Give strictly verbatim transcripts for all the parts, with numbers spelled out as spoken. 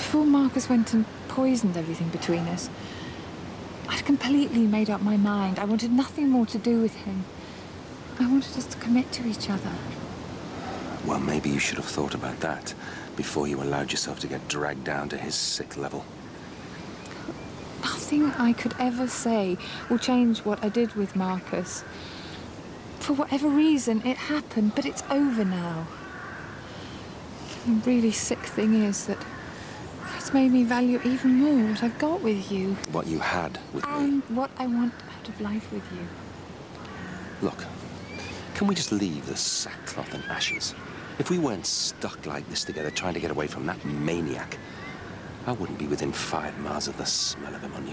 Before Marcus went and poisoned everything between us, I'd completely made up my mind. I wanted nothing more to do with him. I wanted us to commit to each other. Well, maybe you should have thought about that before you allowed yourself to get dragged down to his sick level. Nothing I could ever say will change what I did with Marcus. For whatever reason, it happened, but it's over now. The really sick thing is that it's made me value even more what I've got with you. What you had with me. And what I want out of life with you. Look, can we just leave the sackcloth and ashes? If we weren't stuck like this together trying to get away from that maniac, I wouldn't be within five miles of the smell of him on you.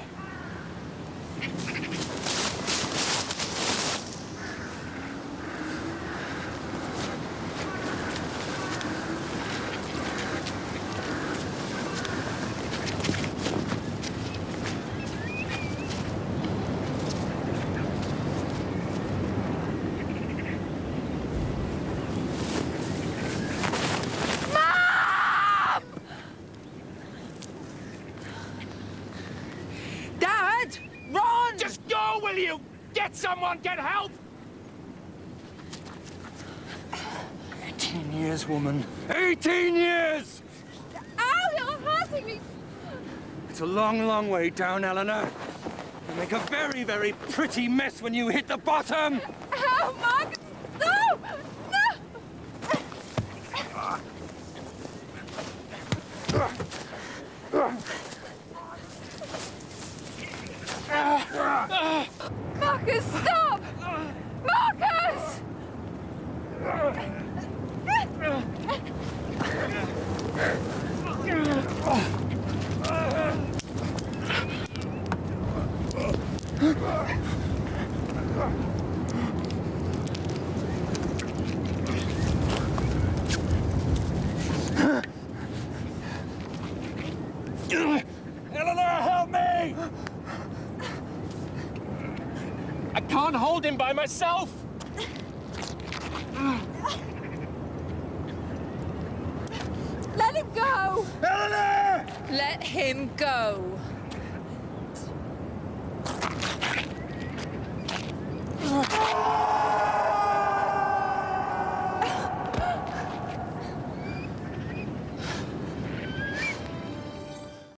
Get someone! Get help! Eighteen years, woman. Eighteen years! Ow, you're hurting me! It's a long, long way down, Eleanor. You make a very, very pretty mess when you hit the bottom! Ow, Marcus! No! No! Marcus, stop! Marcus! Eleanor, help me! I can't hold him by myself! Let him go! Eleanor! Let him go.